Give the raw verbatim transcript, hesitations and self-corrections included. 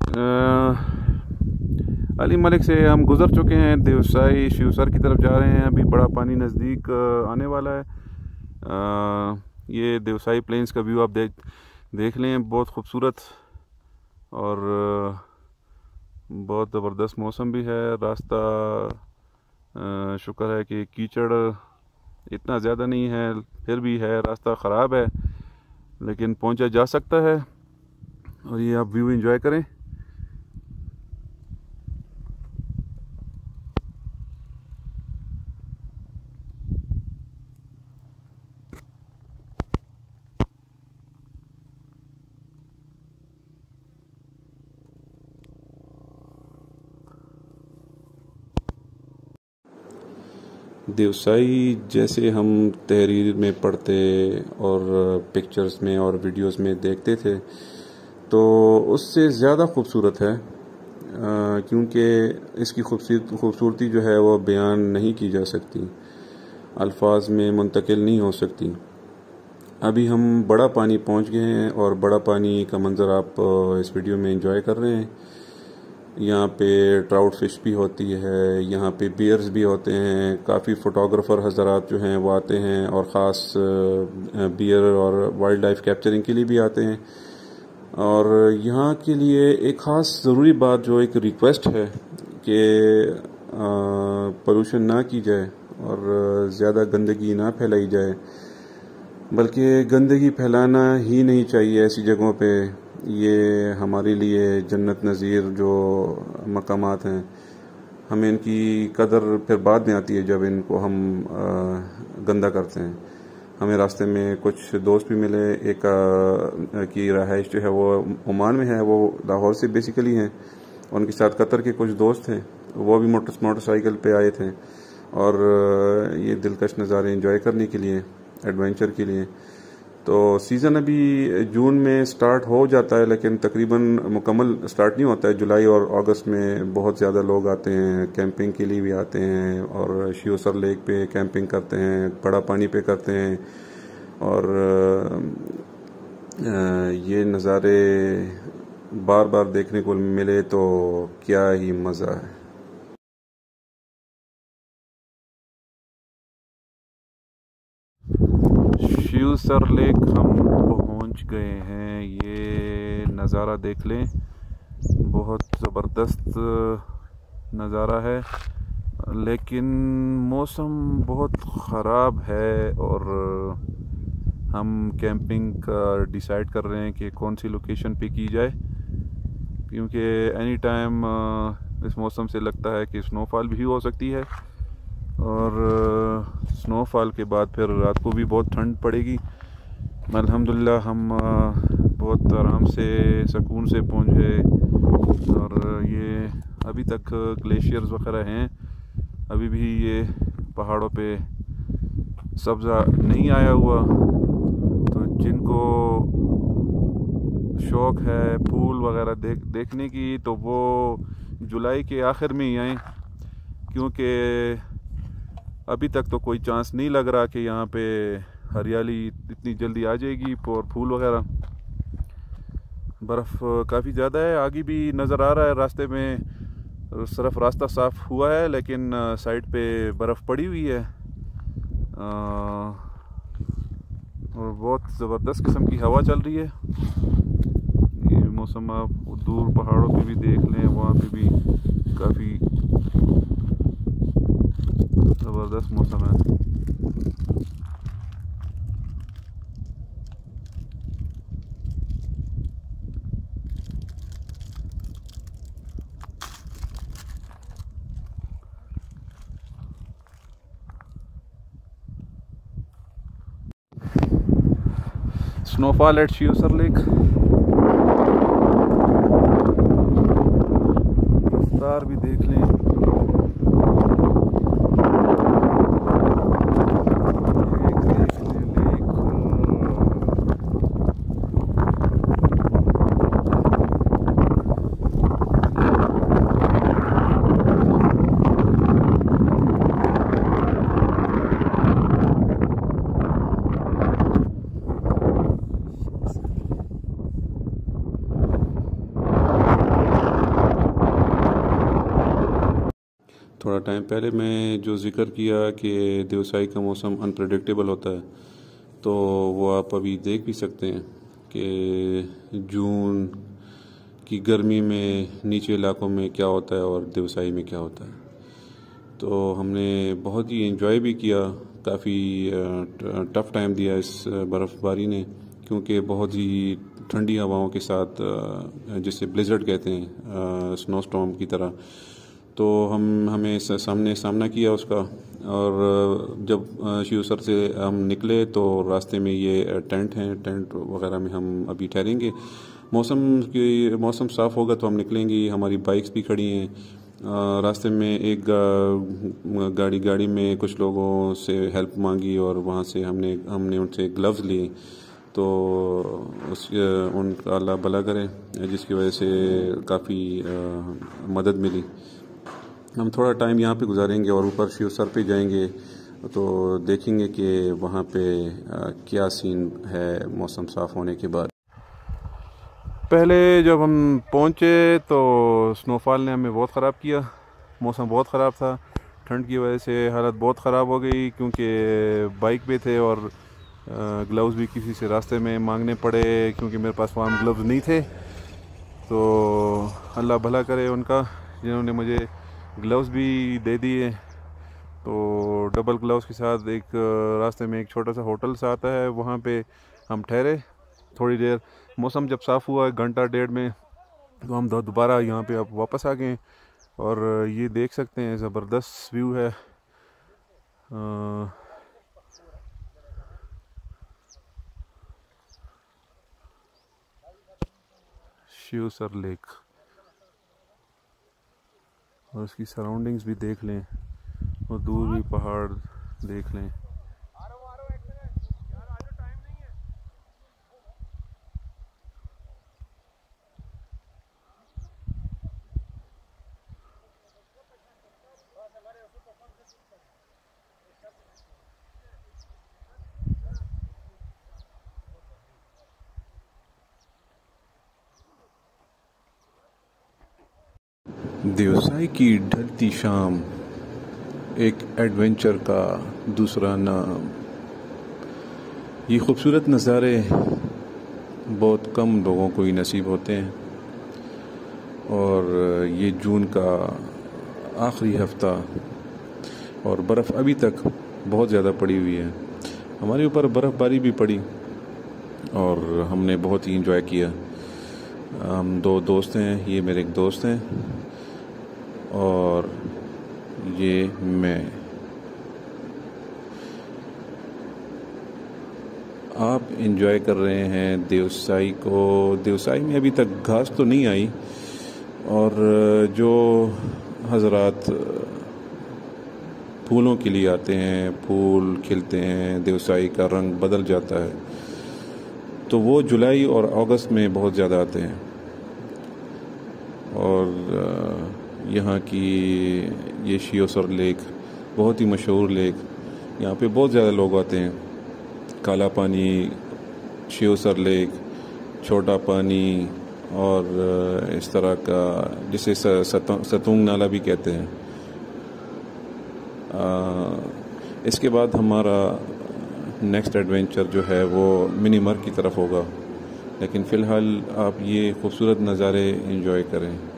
अली मलिक से हम गुज़र चुके हैं, देवसाई शिवसर की तरफ जा रहे हैं। अभी बड़ा पानी नज़दीक आने वाला है। आ, ये देवसाई प्लेन्स का व्यू आप देख देख लें, बहुत खूबसूरत और बहुत ज़बरदस्त मौसम भी है। रास्ता शुक्र है कि कीचड़ इतना ज़्यादा नहीं है, फिर भी है, रास्ता ख़राब है लेकिन पहुंचा जा सकता है। और ये आप व्यू एंजॉय करें। देवसाई जैसे हम तहरीर में पढ़ते और पिक्चर्स में और वीडियोस में देखते थे, तो उससे ज़्यादा खूबसूरत है, क्योंकि इसकी खूबसूरती जो है वो बयान नहीं की जा सकती, अल्फाज में मुंतकिल नहीं हो सकती। अभी हम बड़ा पानी पहुंच गए हैं और बड़ा पानी का मंज़र आप इस वीडियो में एंजॉय कर रहे हैं। यहाँ पे ट्राउट फिश भी होती है, यहाँ पे बियर्स भी होते हैं। काफ़ी फ़ोटोग्राफ़र हज़रात जो हैं वो आते हैं और ख़ास बियर और वाइल्ड लाइफ कैप्चरिंग के लिए भी आते हैं। और यहाँ के लिए एक ख़ास ज़रूरी बात, जो एक रिक्वेस्ट है कि पोल्यूशन ना की जाए और ज़्यादा गंदगी ना फैलाई जाए, बल्कि गंदगी फैलाना ही नहीं चाहिए ऐसी जगहों पे। ये हमारे लिए जन्नत नज़ीर जो मकामात हैं, हमें इनकी कदर फिर बाद में आती है जब इनको हम गंदा करते हैं। हमें रास्ते में कुछ दोस्त भी मिले, एक की रहाइश जो है वो ओमान में है, वो लाहौर से बेसिकली हैं। उनके साथ कतर के कुछ दोस्त थे, वो भी मोटर मोटरसाइकिल पे आए थे और ये दिलकश नज़ारे एंजॉय करने के लिए, एडवेंचर के लिए। तो सीज़न अभी जून में स्टार्ट हो जाता है, लेकिन तकरीबन मुकम्मल स्टार्ट नहीं होता है। जुलाई और अगस्त में बहुत ज़्यादा लोग आते हैं, कैंपिंग के लिए भी आते हैं और शिवसर लेक पे कैंपिंग करते हैं, बड़ा पानी पे करते हैं। और ये नज़ारे बार बार देखने को मिले तो क्या ही मज़ा है। शिवसर लेक हम पहुंच गए हैं। ये नज़ारा देख लें, बहुत ज़बरदस्त नज़ारा है, लेकिन मौसम बहुत ख़राब है और हम कैंपिंग का डिसाइड कर रहे हैं कि कौन सी लोकेशन पे की जाए, क्योंकि एनी टाइम इस मौसम से लगता है कि स्नोफॉल भी हो सकती है और स्नोफॉल के बाद फिर रात को भी बहुत ठंड पड़ेगी। अल्हम्दुलिल्लाह हम बहुत आराम से सुकून से पहुँचे और ये अभी तक ग्लेशियर्स वगैरह हैं, अभी भी ये पहाड़ों पे सब्ज़ा नहीं आया हुआ। तो जिनको शौक़ है फूल वगैरह देख देखने की, तो वो जुलाई के आखिर में ही आएँ, क्योंकि अभी तक तो कोई चांस नहीं लग रहा कि यहाँ पे हरियाली इतनी जल्दी आ जाएगी और फूल वगैरह। बर्फ़ काफ़ी ज़्यादा है, आगे भी नज़र आ रहा है रास्ते में, सिर्फ रास्ता साफ़ हुआ है लेकिन साइड पे बर्फ़ पड़ी हुई है और बहुत ज़बरदस्त किस्म की हवा चल रही है। ये मौसम आप दूर पहाड़ों पे भी देख लें, वहाँ पे भी काफ़ी ज़बरदस्त मौसम है। Snowfall at Shivsar lake. रफ्तार भी देख लें, थोड़ा टाइम पहले मैं जो ज़िक्र किया कि देवसाई का मौसम अनप्रेडिक्टेबल होता है, तो वो आप अभी देख भी सकते हैं कि जून की गर्मी में नीचे इलाकों में क्या होता है और देवसाई में क्या होता है। तो हमने बहुत ही एंजॉय भी किया, काफ़ी टफ़ टाइम दिया इस बर्फ़बारी ने, क्योंकि बहुत ही ठंडी हवाओं के साथ, जिसे ब्लिज़र्ड कहते हैं, स्नो स्टॉर्म की तरह, तो हम हमें सामने सामना किया उसका। और जब शिवसर से हम निकले तो रास्ते में ये टेंट हैं, टेंट वगैरह में हम अभी ठहरेंगे। मौसम की मौसम साफ़ होगा तो हम निकलेंगे। हमारी बाइक्स भी खड़ी हैं। रास्ते में एक गाड़ी गाड़ी में कुछ लोगों से हेल्प मांगी और वहाँ से हमने हमने उनसे ग्लव्स लिए, तो उस उनका अल्लाह भला करे, जिसकी वजह से काफ़ी मदद मिली। हम थोड़ा टाइम यहाँ पे गुजारेंगे और ऊपर शिवसर पे जाएंगे तो देखेंगे कि वहाँ पे क्या सीन है मौसम साफ़ होने के बाद। पहले जब हम पहुँचे तो स्नोफॉल ने हमें बहुत ख़राब किया। मौसम बहुत ख़राब था, ठंड की वजह से हालत बहुत ख़राब हो गई, क्योंकि बाइक पे थे और ग्लव्स भी किसी से रास्ते में मांगने पड़े, क्योंकि मेरे पास वार्म ग्लव्स नहीं थे। तो अल्लाह भला करे उनका, जिन्होंने मुझे ग्लव्स भी दे दिए। तो डबल ग्लव्स के साथ एक रास्ते में एक छोटा सा होटल सा आता है, वहाँ पे हम ठहरे थोड़ी देर। मौसम जब साफ़ हुआ घंटा डेढ़ में, तो हम दोबारा यहाँ पे अब वापस आ गए। और ये देख सकते हैं ज़बरदस्त व्यू है। शिवसर लेक और उसकी सराउंडिंग्स भी देख लें और दूर भी पहाड़ देख लें। देवसाई की ढलती शाम, एक एडवेंचर का दूसरा नाम। ये खूबसूरत नज़ारे बहुत कम लोगों को ही नसीब होते हैं, और ये जून का आखिरी हफ्ता और बर्फ़ अभी तक बहुत ज़्यादा पड़ी हुई है। हमारे ऊपर बर्फ़बारी भी पड़ी और हमने बहुत ही इंजॉय किया। हम दो दोस्त हैं, ये मेरे एक दोस्त हैं और ये मैं। आप एंजॉय कर रहे हैं देवसाई को। देवसाई में अभी तक घास तो नहीं आई, और जो हजरात फूलों के लिए आते हैं, फूल खिलते हैं, देवसाई का रंग बदल जाता है, तो वो जुलाई और अगस्त में बहुत ज़्यादा आते हैं। और यहाँ की ये शिवसर लेक बहुत ही मशहूर लेक, यहाँ पे बहुत ज़्यादा लोग आते हैं। काला पानी, शिवसर लेक, छोटा पानी और इस तरह का, जिसे सतुंग नाला भी कहते हैं। आ, इसके बाद हमारा नेक्स्ट एडवेंचर जो है वो मिनीमर की तरफ होगा, लेकिन फ़िलहाल आप ये खूबसूरत नज़ारे एंजॉय करें।